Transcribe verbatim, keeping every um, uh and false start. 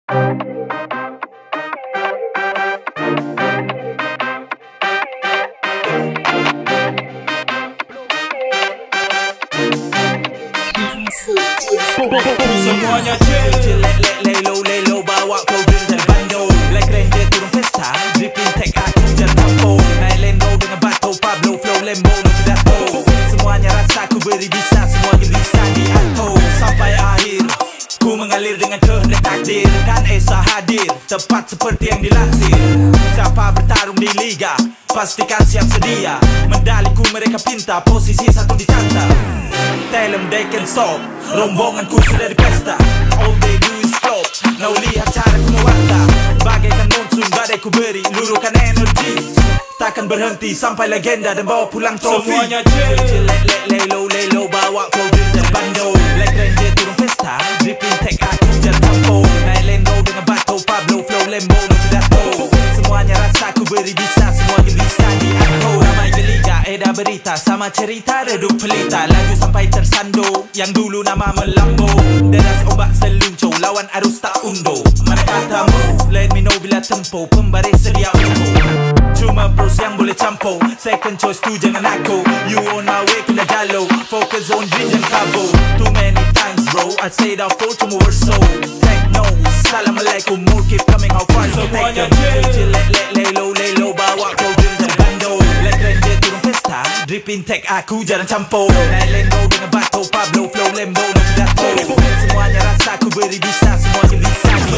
Semuanya chill, lay low, lay low, bawa kau dengan bando. Like ranger turun pesta, dripping tech aku jalan tampo. Naik lendo dengan bato, Pablo flow lembo no pidato. Semuanya rasa ku beri bisa, semua gelisah di ato. Sampai akhir, ku mengalir dengan kehendak takdir. Kan Esa hadir, tepat seperti yang dilansir. Siapa bertarung di liga, pastikan siap sedia. Medaliku mereka pinta, posisi satu dicatat. Tell them they can stop, rombonganku sudah di pesta. All they do is flop, kau lihat cara ku mewarta. Bagaikan monsun badai ku beri, luruhkan energi. Takkan berhenti sampai legenda dan bawa pulang trofi. Semuanya chill, lay low, lay low, bawa kau dengan bando. Like ranger turun pesta, dripping tech aku jalan tampo. Naik lendo dengan bato, Pablo flow lembo no pidato. Semuanya rasa ku beri bisa, semua gelisah di aku. Ramai geliga, eda berita, sama cerita redup pelita. Laju sampai tersandung, yang dulu nama melambung. Deras ombak seluncur, lawan arus tak undo. Mana katamu, let me know bila tempo. Pembaris sedia info, cuma bros yang boleh campur. Second choice tu jangan aku. You on my way kena jalo, focus on dream dan kabo. Too many times bro, I say that for cuma verso. Take notes, Assalamualaikum, more keep coming how far. So take them, chill, lay low, lay low, bawa kau dengan bando. Like ranger turun pesta, dripping tech aku jarang campur. Naik lendo dengan bato, Pablo flow lembo no pidato. Semuanya rasa ku beri bisa, semua gelisah.